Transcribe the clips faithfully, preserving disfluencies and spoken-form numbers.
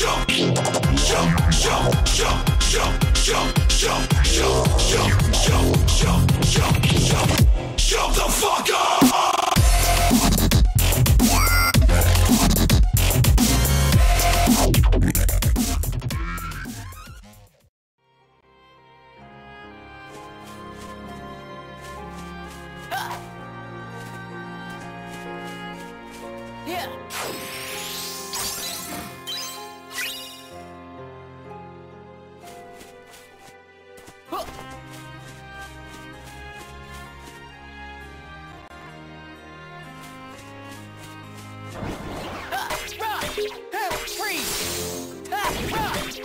Shut the fuck up! Yeah. Huh. Ah, rock! Help, freeze! Ah, rock!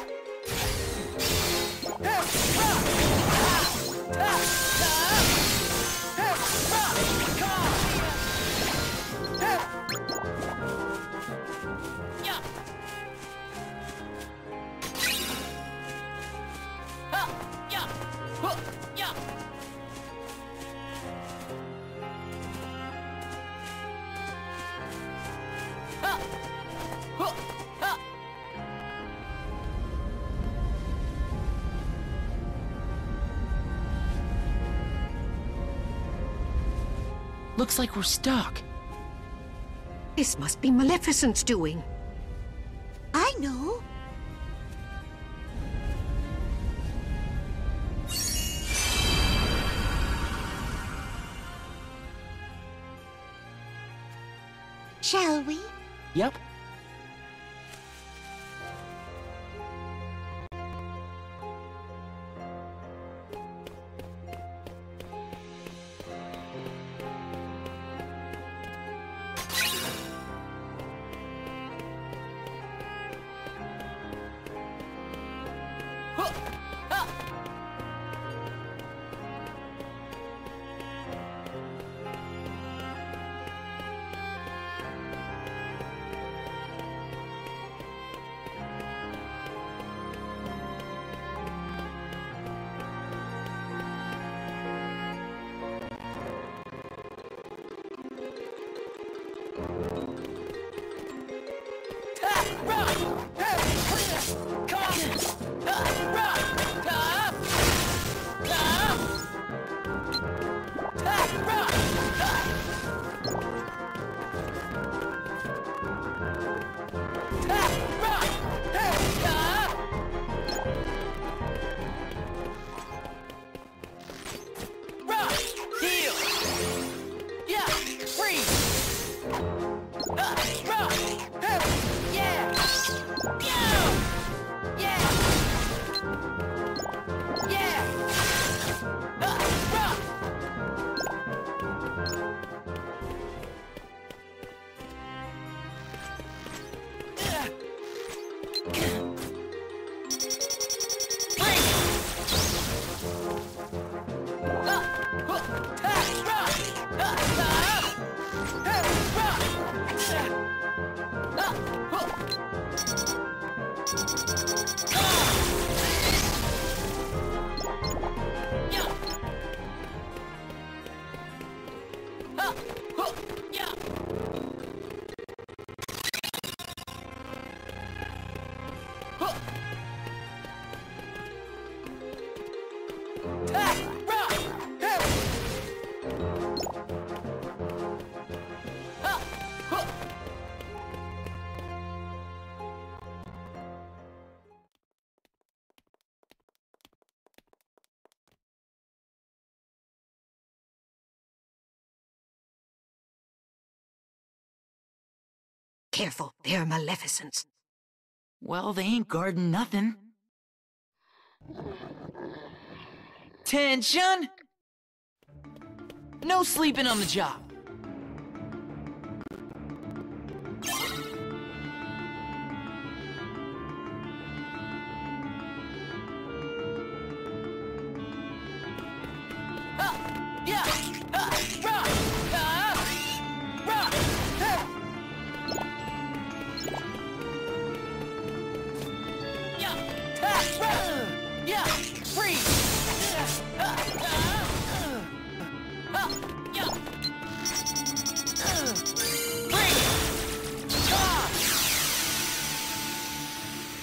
Help, rock! Ah, ah, ah. Help, rock! Come on! Help! Yeah. Ah, yeah. Huh, yeah. Ah, huh, ah. Looks like we're stuck. This must be Maleficent's doing. I know. Shall we? Yep. Huh, ah. Ah, rock! Help! Come on! Ah, rock! Ah, ah. Ah, rock! Ah. Ah, rock! Help! Ah. Rock! Heal! Yeah! Freeze! Ah, rock! Help! Yeah! Yeah! Yeah! Yeah! Ah, rock! Ugh. Freeze! Ah, huh, ah, rock! Ah, ah. Help! Rock! Ah, huh. Come on! Yeah! Ah, huh, yeah! Huh. Ah, rock! Help! Ah, huh. Careful, they're Maleficent's. Well, they ain't guarding nothing. Tension! No sleeping on the job. Ah, yeah! Ah, rock! Ah, rock! Help! Yeah! Ah, rock! Yeah! Freeze! Ah, ah, ah, yeah! Freeze! Ah!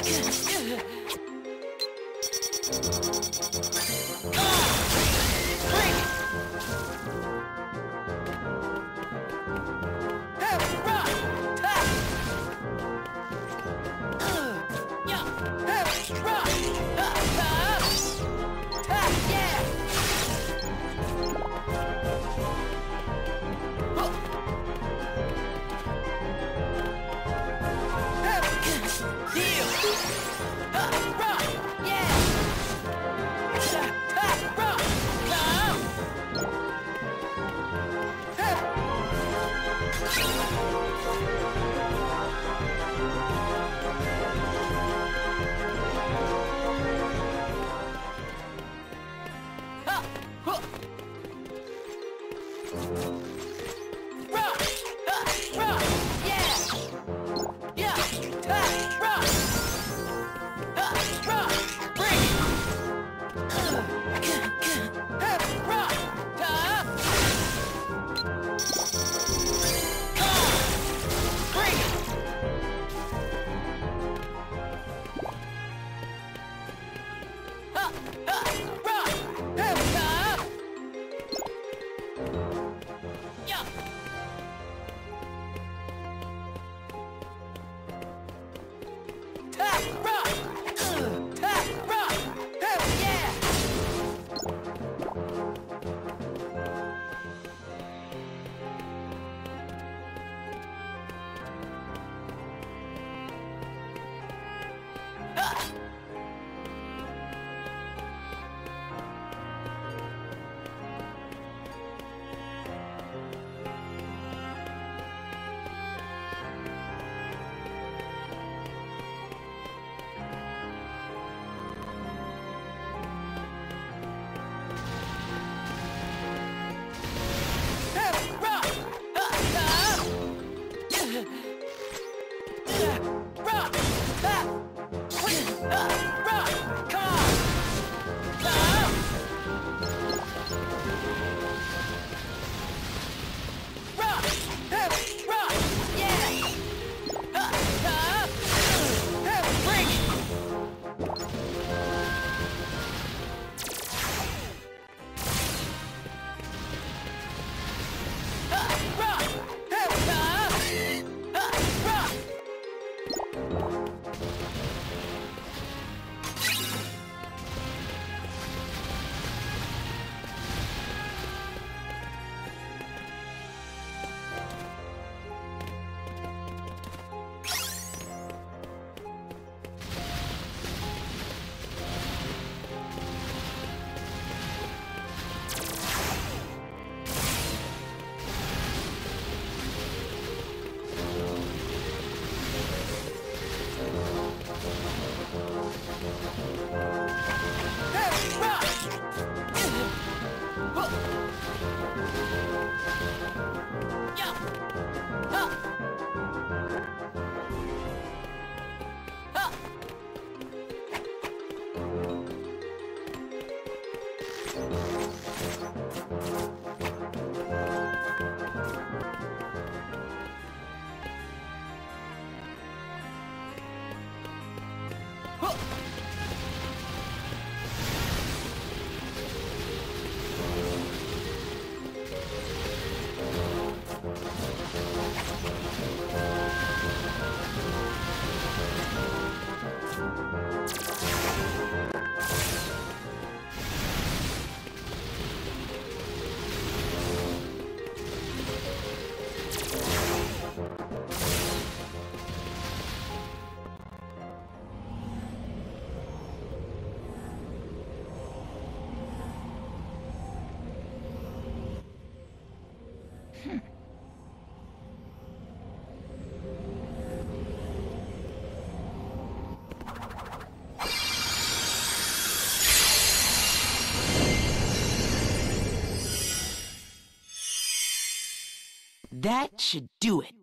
That should do it.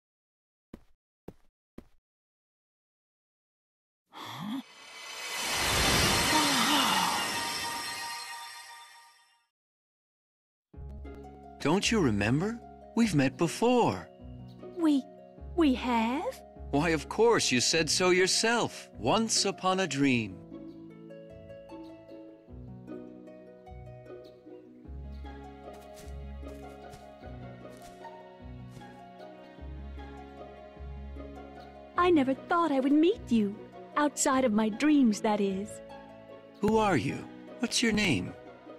Huh? Don't you remember? We've met before. We... we have? Why, of course, you said so yourself. Once upon a dream. I never thought I would meet you. Outside of my dreams, that is. Who are you? What's your name?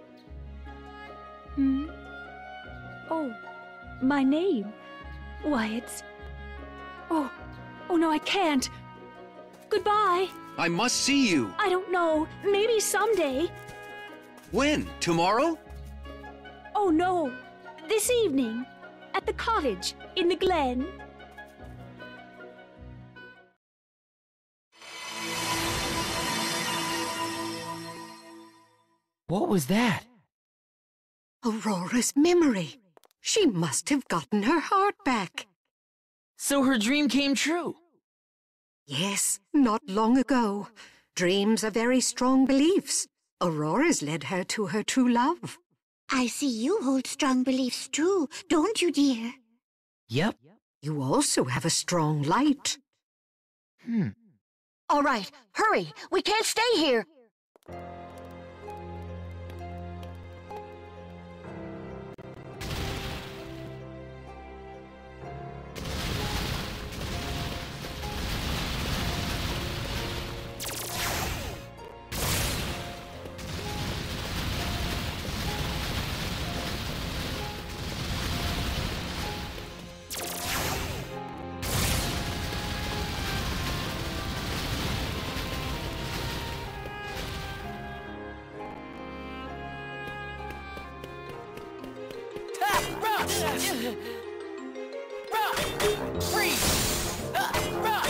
Hmm? Oh, my name? Why, it's... Oh, oh no, I can't. Goodbye. I must see you. I don't know. Maybe someday. When? Tomorrow? Oh no. This evening. At the cottage in the glen. What was that? Aurora's memory. She must have gotten her heart back. So her dream came true. Yes, not long ago. Dreams are very strong beliefs. Aurora's led her to her true love. I see you hold strong beliefs too, don't you, dear? Yep. You also have a strong light. Hmm. All right, hurry. We can't stay here. Freeze! Rock!